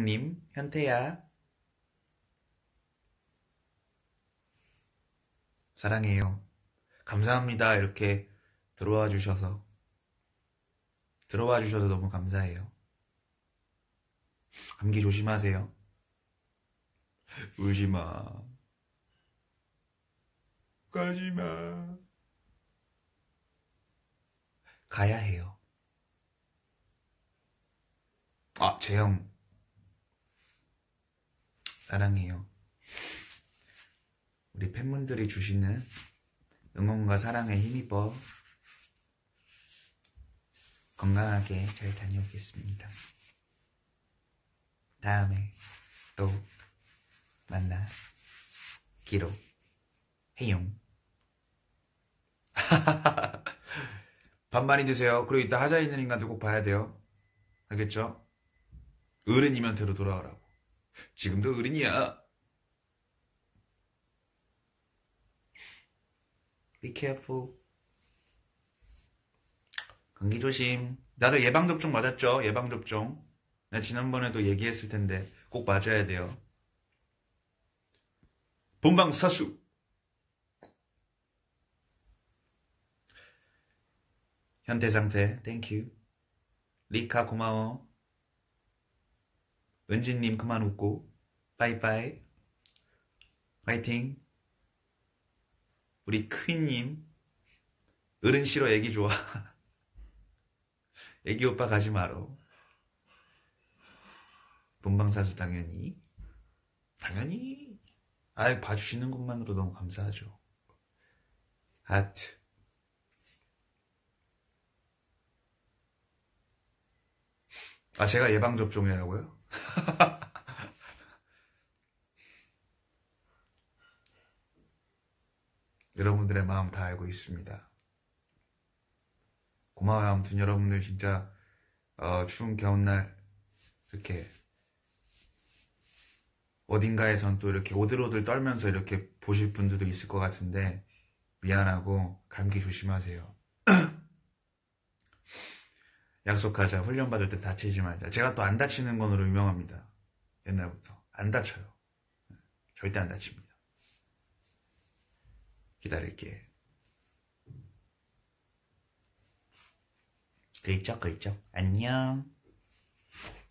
이은님, 현태야, 사랑해요. 감사합니다. 이렇게 들어와 주셔서. 들어와 주셔서 너무 감사해요. 감기 조심하세요. 울지 마. 가지 마. 가야 해요. 아, 재영, 사랑해요. 우리 팬분들이 주시는 응원과 사랑에 힘입어 건강하게 잘 다녀오겠습니다. 다음에 또 만나기로 해요. 밥 많이 드세요. 그리고 이따 하자 있는 인간도 꼭 봐야 돼요. 알겠죠? 어른 이면태로 돌아오라고. 지금도 어른이야. Be careful. 감기 조심. 나도 예방접종 맞았죠? 예방접종. 내가 지난번에도 얘기했을 텐데 꼭 맞아야 돼요. 본방사수. 현대상태 땡큐. 리카 고마워. 은진님 그만 웃고. 빠이빠이. 화이팅. 우리 크인님, 어른 싫어 애기 좋아. 애기 오빠 가지 마로. 본방사수 당연히. 아이, 봐주시는 것만으로 너무 감사하죠. 하트. 아, 제가 예방접종이라고요? 여러분들의 마음 다 알고 있습니다. 고마워요. 아무튼 여러분들 진짜 추운 겨울날 이렇게 어딘가에선 또 이렇게 오들오들 떨면서 이렇게 보실 분들도 있을 것 같은데 미안하고 감기 조심하세요. 약속하자. 훈련 받을 때 다치지 말자. 제가 또 안 다치는 건으로 유명합니다. 옛날부터. 안 다쳐요. 절대 안 다칩니다. 기다릴게. 글쩍글쩍 안녕.